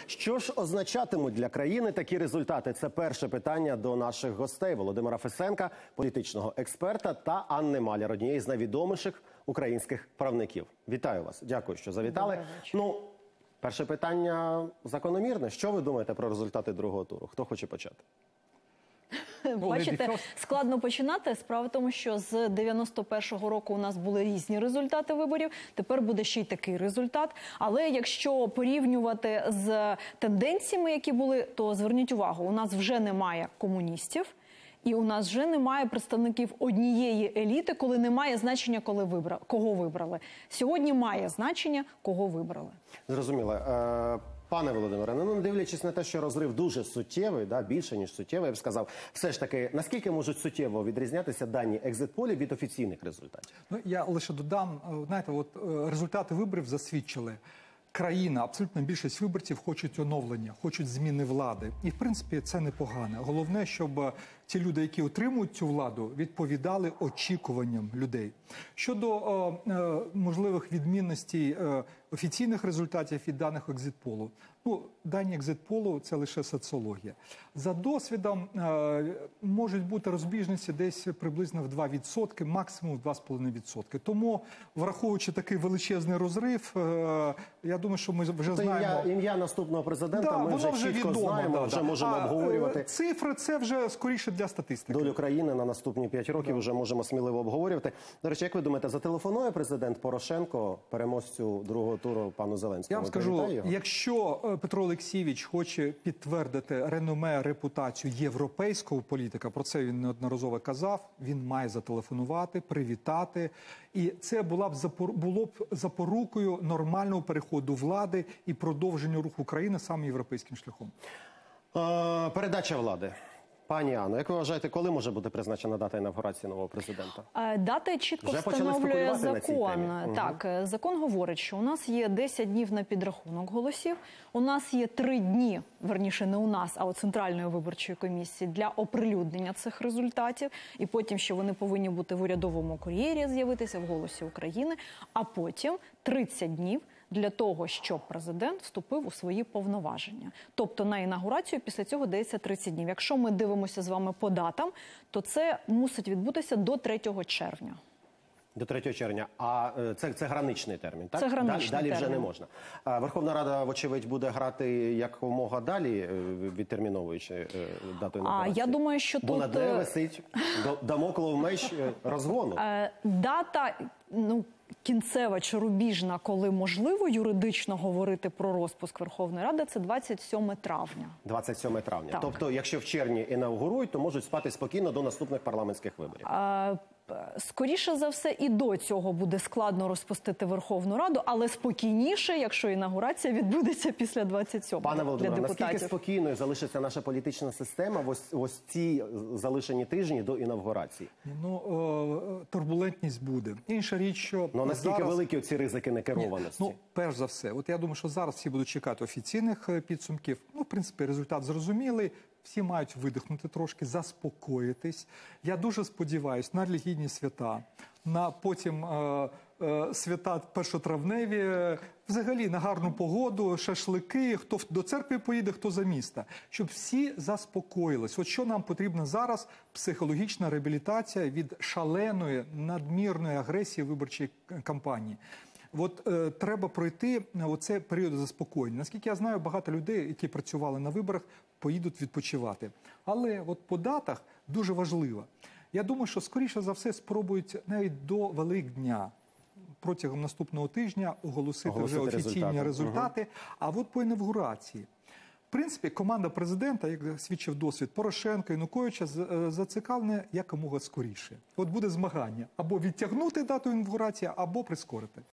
Що ж означатимуть для країни такі результати? Це перше питання до наших гостей Володимира Фесенка, політичного експерта, та Анни Маляр, однієї з найвідоміших українських правників. Вітаю вас. Дякую, що завітали. Перше питання закономірне. Що ви думаєте про результати другого туру? Хто хоче почати? Бачите, складно починати. Справа в тому, що з 91-го року у нас були різні результати виборів, тепер буде ще й такий результат. Але якщо порівнювати з тенденціями, які були, то зверніть увагу, у нас вже немає комуністів, і у нас вже немає представників однієї еліти, коли немає значення, кого вибрали. Сьогодні має значення, кого вибрали. Зрозуміло. Пане Володимире, дивлячись на те, що розрив дуже суттєвий, більше, ніж суттєвий, я б сказав, все ж таки, наскільки можуть суттєво відрізнятися дані екзит-полів від офіційних результатів? Я лише додам, знаєте, результати виборів засвідчили. Країна, абсолютно більшість виборців хочуть оновлення, хочуть зміни влади. І, в принципі, це непогано. Головне, щоб ті люди, які отримують цю владу, відповідали очікуванням людей. Щодо можливих відмінностей офіційних результатів від даних екзит-полу. Дані екзит-полу – це лише соціологія. За досвідом можуть бути розбіжності десь приблизно в 2%, максимум в 2,5%. Тому, враховуючи такий величезний розрив, я думаю, що ми вже знаємо... Ім'я наступного президента ми вже чітко знаємо, вже можемо обговорювати. Цифри – це вже скоріше для статистики. Долю країни на наступні 5 років вже можемо сміливо обговорювати. До речі, як ви думаєте, зателефонує президент Порошенко переможцю другого туру пану Зеленському? Я вам скажу, якщо Петро Олексійович хоче підтвердити реноме, репутацію європейського політика, про це він неодноразово казав, він має зателефонувати, привітати. І це було б запорукою нормального переходу влади і продовження руху України саме європейським шляхом. Передача влади. Пані Анно, як ви вважаєте, коли може бути призначена дата інавгурації нового президента? Дата чітко встановлює закон. Так, закон говорить, що у нас є 10 днів на підрахунок голосів, у нас є 3 дні, верніше не у нас, а у Центральної виборчої комісії для оприлюднення цих результатів, і потім, що вони повинні бути в урядовому кур'єрі, з'явитися в «Голосі України», а потім 30 днів для того, щоб президент вступив у свої повноваження. Тобто на інаугурацію після цього дається 30 днів. Якщо ми дивимося з вами по датам, то це мусить відбутися до 3 червня. До 3 червня. А це граничний термін, так? Це граничний далі термін. Вже не можна. Верховна Рада, вочевидь, буде грати якомога далі, відтерміновуючи дату інаугурації? Я думаю, що Бо над нею висить дамоклов меч розгону. Дата, кінцева чи рубіжна, коли можливо юридично говорити про розпуск Верховної Ради, це 27 травня. 27 травня. Так. Тобто, якщо в червні інаугурують, то можуть спати спокійно до наступних парламентських виборів. Скоріше за все, і до цього буде складно розпустити Верховну Раду, але спокійніше, якщо інаугурація відбудеться після 27-го. Пане Володимире, наскільки спокійною залишиться наша політична система в ось ці залишені тижні до інаугурації? Турбулентність буде. Інша річ, що наскільки великі ці ризики некерованості? Перш за все, я думаю, що зараз всі будуть чекати офіційних підсумків. В принципі, результат зрозумілий. Всі мають видихнути трошки, заспокоїтись. Я дуже сподіваюся на релігійні свята, на потім свята першотравневі, взагалі на гарну погоду, шашлики, хто до церкви поїде, хто за міста. Щоб всі заспокоїлись. От що нам потрібно зараз? Психологічна реабілітація від шаленої, надмірної агресії виборчої кампанії. Треба пройти оцей період заспокоєння. Наскільки я знаю, багато людей, які працювали на виборах, поїдуть відпочивати. Але по датах дуже важливо. Я думаю, що скоріше за все спробують навіть до Великдня протягом наступного тижня оголосити вже офіційні результати. А по інавгурації. В принципі, команда президента, як свідчив досвід Порошенка, Януковича, зацікавлена якомога скоріше. Буде змагання. Або відтягнути дату інавгурації, або прискорити.